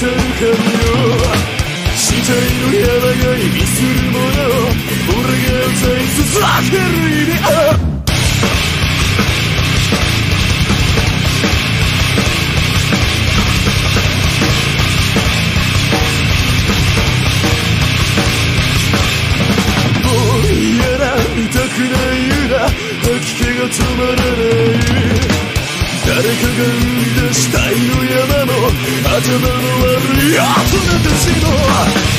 たる神よ、死体の山が意味するもの、俺が歌い続ける意味。痛くない裏、吐き気が止まらない。誰かが生み出した愛の山も頭の悪い大人たちも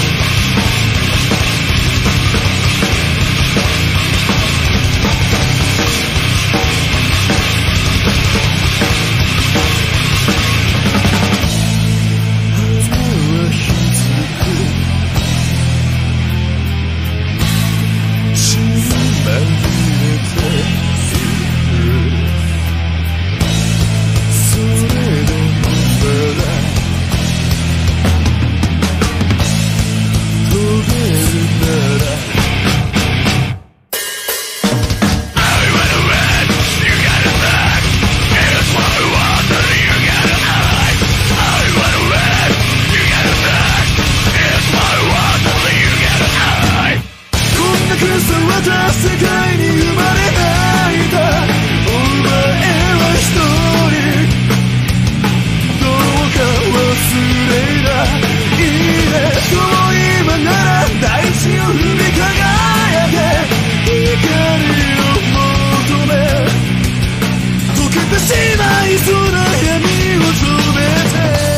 世界に生まれないたお前は一人、どうか忘れないで、そう今なら大地を踏み輝け、光を求め溶けてしまいそうな闇を止めて。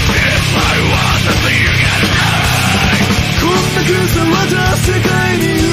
世界に